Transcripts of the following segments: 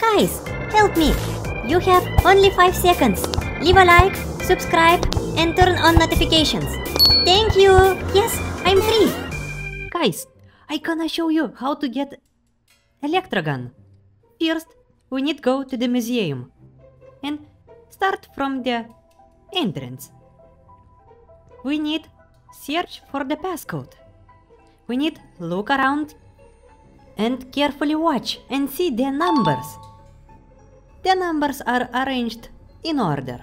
Guys, help me! You have only 5 seconds. Leave a like, subscribe, and turn on notifications. Thank you! Yes, I'm free! Guys, I gonna show you how to get Electrogun. First, we need go to the museum and start from the entrance. We need search for the passcode. We need look around and carefully watch and see the numbers. The numbers are arranged in order.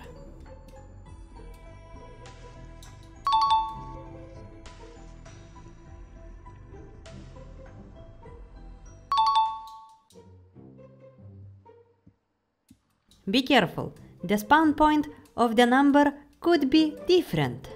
Be careful, the spawn point of the number could be different.